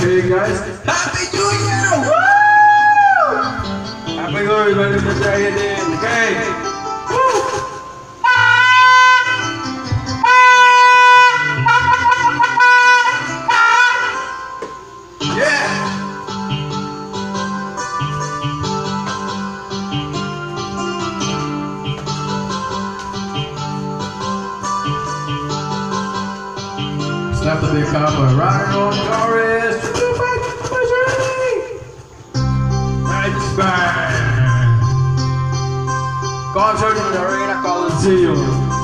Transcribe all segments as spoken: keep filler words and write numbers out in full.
Okay, guys. Happy New Year! Woo! Happy New Year, welcome to Dragon Inn. Okay. Woo! Yeah! Snap the big copper, riding on Doris. Concert in the Arena Coliseum.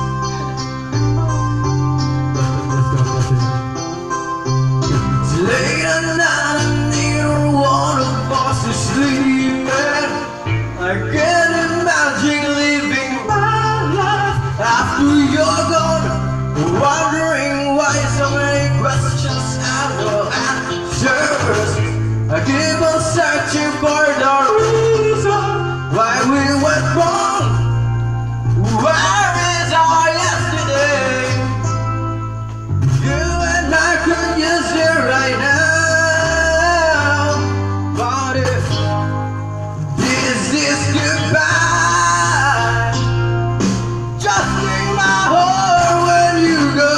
It's late at night and neither one of us is sleeping. I can't imagine living my life after you're gone, wondering why so many questions have no answers. I keep on searching for the reason why we went wrong. Where is our yesterday? You and I could use it right now. But if this is goodbye, just take my heart when you go.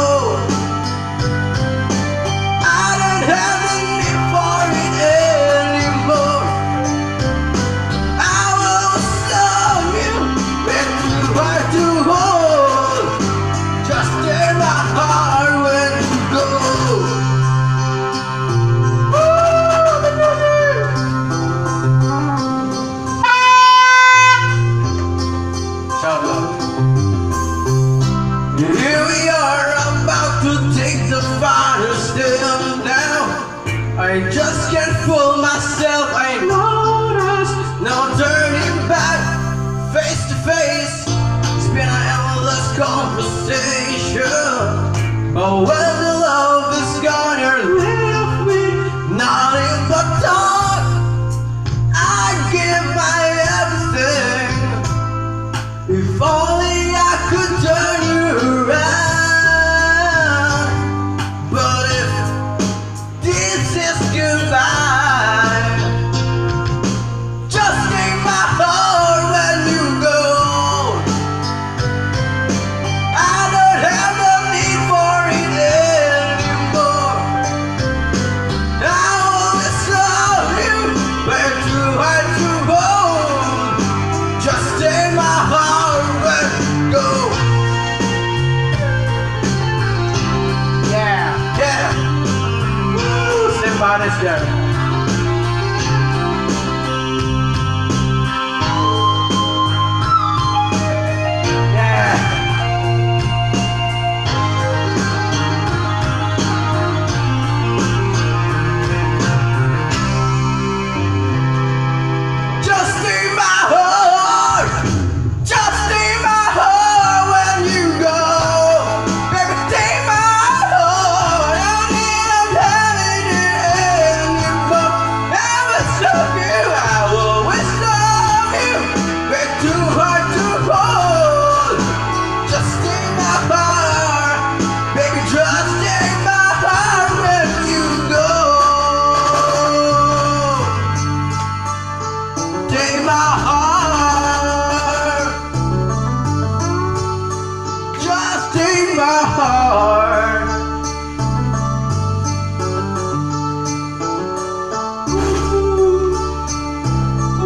I don't have the need for it anymore. I will love you when you are too old. Just take my heart when you go. Shout out. Here we are about to take the final step now. I just can't fool myself. I know there's no turning back. Face to face, it's been an endless conversation. But when the love is gone, you're left with nothing but talk. I give my everything. If only I could turn you around. But if this is goodbye, just take my heart when you go. I don't have the need for it anymore. I always love you, but too hard to hold. Just take my heart when you go. Yeah, yeah. Woo, somebody's there. Yeah. Just take my heart. Just take my heart when you go. Baby, take my heart. I need having it anymore. Never love you. I will always love you. But too hard to hold. Just take my heart. Baby, just take my heart when you go. Take my heart. Just take my heart. Ooh,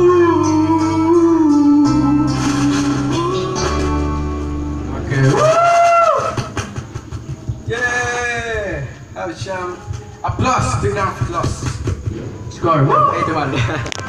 ooh. Okay. Woo! Yeah! Have a shout. Applause. Big round of applause. Score. Woo! eighty-one.